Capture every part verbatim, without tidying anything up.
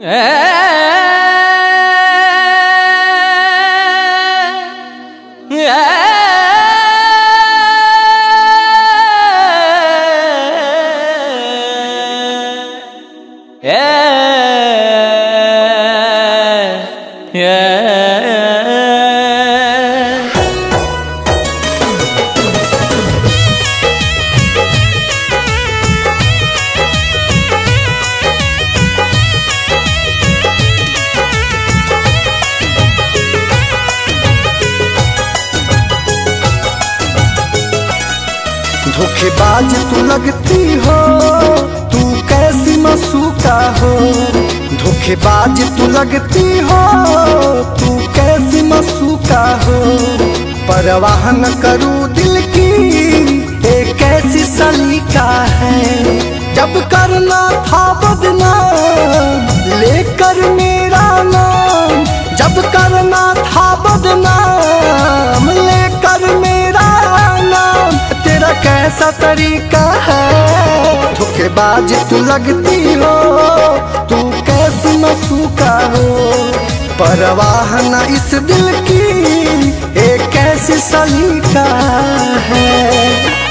धोखेबाज तू लगती हो, तू कैसी मासूका हो। धोखेबाज तू लगती हो, तू कैसी मासूका हो। परवाह न करूं दिल की एक ऐसी सलीका है। जब करना था बदनाम लेकर मेरा नाम, जब करना था बदनाम लेकर मेरा नाम, तेरा कैसा तरीका है। धोखेबाज तू लगती हो, तू कैसी मासूका हो। परवाह न इस दिल की एक ऐसी सलीका है।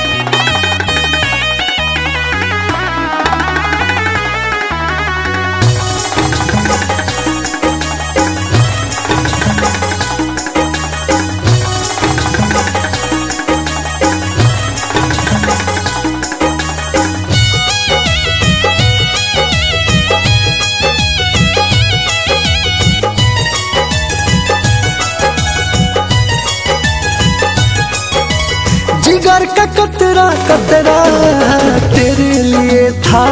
जिगर का कतरा कतरा तेरे लिए था,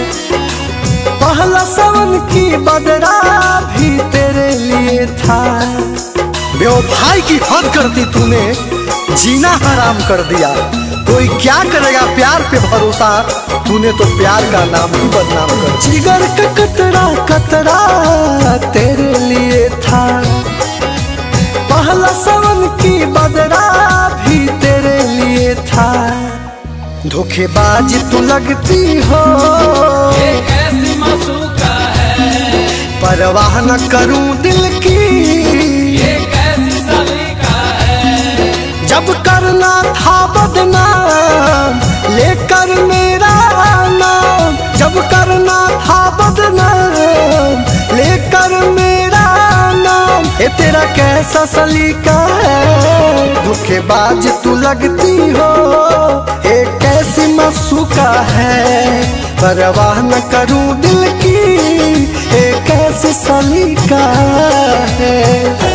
पहला सावन की बदरा भी तेरे लिए था। बेवफाई की हद कर दी तूने, जीना हराम कर दिया। कोई क्या करेगा प्यार पे भरोसा, तूने तो प्यार का नाम ही बदनाम कर। जिगर का कतरा कतरा तेरे लिए था, पहला सावन की बदरा भी तेरे लिए था। धोखेबाज तू लगती हो, ये कैसी मासूका है। परवाह न करूं दिल की ये कैसी सलीका है। जब करना था बदनाम लेकर मेरा नाम, जब करना था बदनाम लेकर मेरा नाम, ये तेरा कैसा सलीका है। धोखेबाज तू लगती हो, एक कैसी मासूका है। परवाह न करूं दिल की एक ऐसी सलीका है।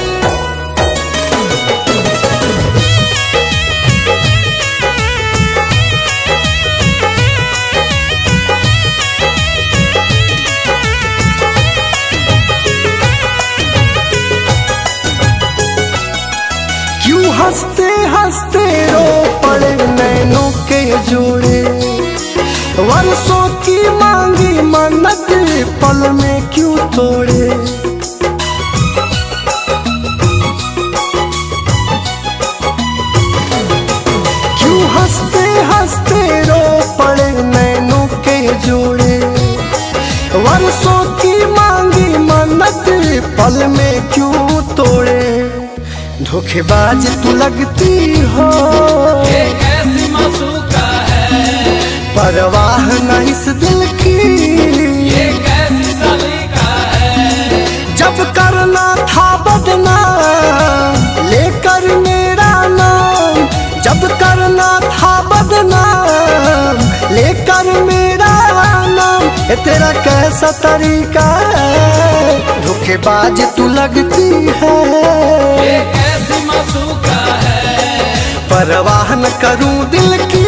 क्यों हंसते हंसते रो पड़े नैनों के जोड़े। वर्षों की मांगी मन्नत पल में क्यों तोड़े। क्यों हंसते हंसते रो पड़े नैनों के जोड़े। वर्षों की मांगी मन्नत पल में क्यों तोड़े। धोखेबाज तू लगती हो, ये कैसी मासूका है। परवाह न इस दिल की ये कैसी सलीका है। जब करना था बदनाम लेकर मेरा नाम, जब करना था बदनाम लेकर मेरा नाम, ये तेरा कैसा तरीका है। धोखेबाज तू लगती है, ये कैसी मासूका है। परवाह न करूं दिल की